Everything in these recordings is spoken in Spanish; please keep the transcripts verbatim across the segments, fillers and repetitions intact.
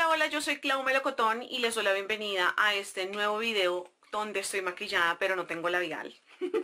Hola, hola, yo soy Clau Melocotón y les doy la bienvenida a este nuevo video donde estoy maquillada pero no tengo labial.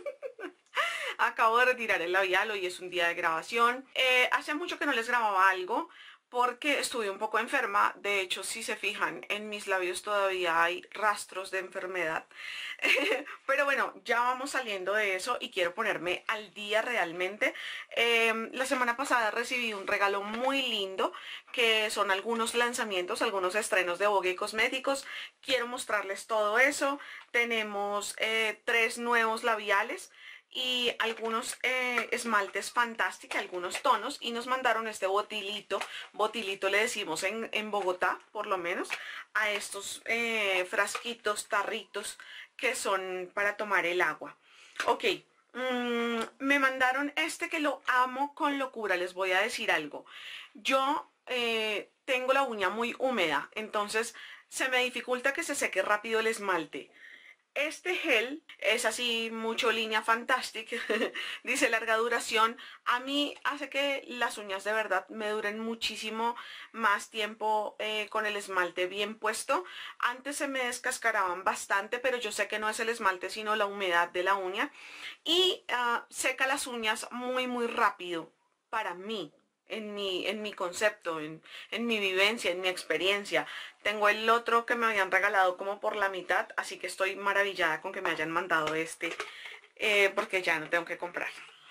Acabo de retirar el labial, hoy es un día de grabación. Eh, hace mucho que no les grababa algo porque estuve un poco enferma. De hecho, si se fijan, en mis labios todavía hay rastros de enfermedad. Pero bueno, ya vamos saliendo de eso y quiero ponerme al día realmente. Eh, la semana pasada recibí un regalo muy lindo que son algunos lanzamientos, algunos estrenos de Vogue Cosméticos. Quiero mostrarles todo eso. Tenemos eh, tres nuevos labiales y algunos eh, esmaltes fantásticos, algunos tonos, y nos mandaron este botilito, botilito le decimos en, en Bogotá, por lo menos, a estos eh, frasquitos, tarritos, que son para tomar el agua. Ok, mmm, me mandaron este que lo amo con locura, les voy a decir algo. Yo eh, tengo la uña muy húmeda, entonces se me dificulta que se seque rápido el esmalte. Este gel es así, mucho línea fantástica, dice larga duración. A mí hace que las uñas de verdad me duren muchísimo más tiempo eh, con el esmalte bien puesto. Antes se me descascaraban bastante, pero yo sé que no es el esmalte sino la humedad de la uña. Y uh, seca las uñas muy muy rápido para mí. En mi, en mi concepto, en, en mi vivencia, en mi experiencia. Tengo el otro que me habían regalado como por la mitad, así que estoy maravillada con que me hayan mandado este, eh, porque ya no tengo que comprar.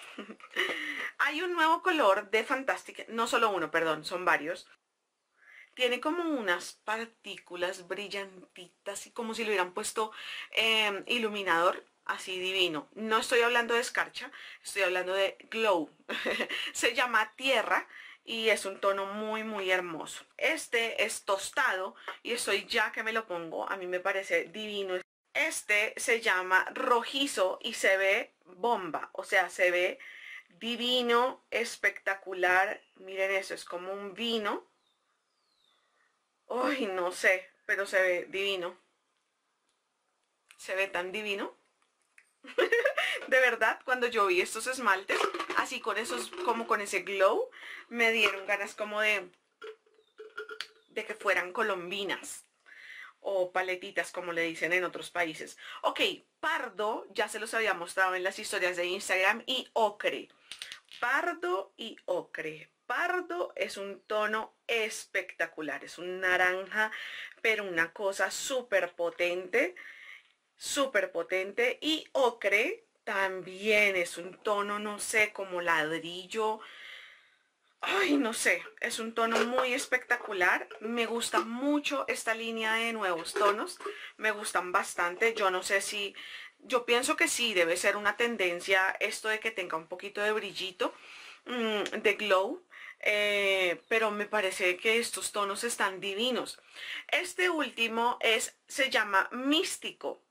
Hay un nuevo color de Fantastic, no solo uno, perdón, son varios. Tiene como unas partículas brillantitas y como si le hubieran puesto eh, iluminador. Así divino. No estoy hablando de escarcha, estoy hablando de glow. Se llama Tierra y es un tono muy muy hermoso. Este es tostado y estoy ya que me lo pongo, a mí me parece divino. Este se llama Rojizo y se ve bomba, o sea, se ve divino, espectacular. Miren eso, es como un vino. Uy, no sé, pero se ve divino. Se ve tan divino. De verdad, cuando yo vi estos esmaltes, así con esos, como con ese glow, me dieron ganas como de, de que fueran colombinas o paletitas, como le dicen en otros países. Ok, pardo, ya se los había mostrado en las historias de Instagram, y ocre. Pardo y ocre. Pardo es un tono espectacular, es un naranja, pero una cosa súper potente, súper potente. Y ocre también es un tono, no sé, como ladrillo. Ay, no sé, es un tono muy espectacular. Me gusta mucho esta línea de nuevos tonos. Me gustan bastante. Yo no sé si... Yo pienso que sí, debe ser una tendencia esto de que tenga un poquito de brillito, mmm, de glow. Eh, pero me parece que estos tonos están divinos. Este último es, se llama Místico.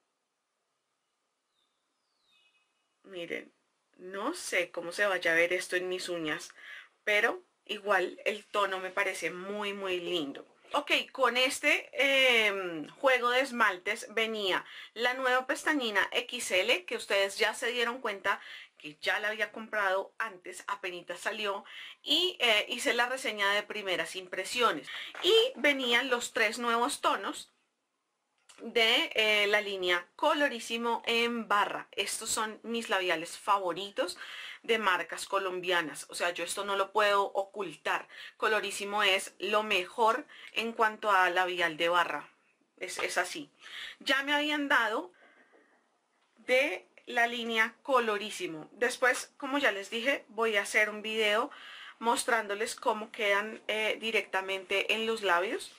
Miren, no sé cómo se vaya a ver esto en mis uñas, pero igual el tono me parece muy muy lindo. Ok, con este eh, juego de esmaltes venía la nueva pestañina equis ele, que ustedes ya se dieron cuenta que ya la había comprado antes, apenas salió, y eh, hice la reseña de primeras impresiones. Y venían los tres nuevos tonos de eh, la línea Colorísimo en barra. Estos son mis labiales favoritos de marcas colombianas, o sea, yo esto no lo puedo ocultar. Colorísimo es lo mejor en cuanto a labial de barra, es, es así. Ya me habían dado de la línea Colorísimo. Después, como ya les dije, voy a hacer un video mostrándoles cómo quedan eh, directamente en los labios.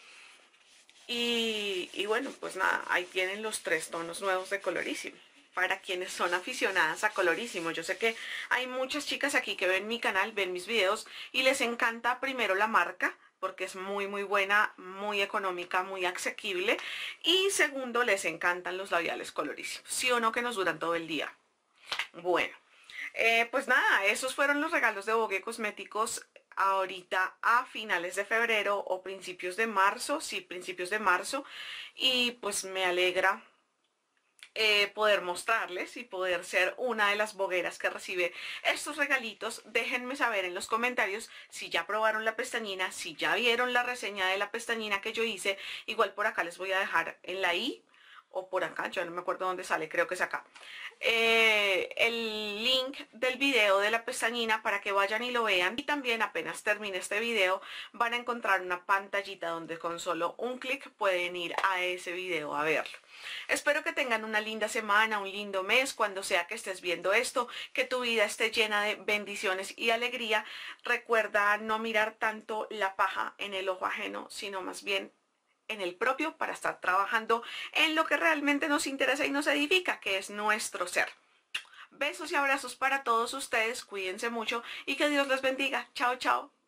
Y, y bueno, pues nada, ahí tienen los tres tonos nuevos de Colorísimo. Para quienes son aficionadas a Colorísimo, yo sé que hay muchas chicas aquí que ven mi canal, ven mis videos y les encanta primero la marca, porque es muy muy buena, muy económica, muy asequible. Y segundo, les encantan los labiales Colorísimo, sí o no, que nos duran todo el día. Bueno, eh, pues nada, esos fueron los regalos de Vogue Cosméticos ahorita a finales de febrero o principios de marzo, sí, principios de marzo, y pues me alegra eh, poder mostrarles y poder ser una de las blogueras que recibe estos regalitos. Déjenme saber en los comentarios si ya probaron la pestañina, si ya vieron la reseña de la pestañina que yo hice. Igual por acá les voy a dejar en la i o por acá, yo no me acuerdo dónde sale, creo que es acá, eh, el link del video de la pestañina para que vayan y lo vean. Y también apenas termine este video van a encontrar una pantallita donde con solo un clic pueden ir a ese video a verlo. Espero que tengan una linda semana, un lindo mes, cuando sea que estés viendo esto, que tu vida esté llena de bendiciones y alegría. Recuerda no mirar tanto la paja en el ojo ajeno, sino más bien en el propio, para estar trabajando en lo que realmente nos interesa y nos edifica, que es nuestro ser. Besos y abrazos para todos ustedes, cuídense mucho y que Dios les bendiga. Chao, chao.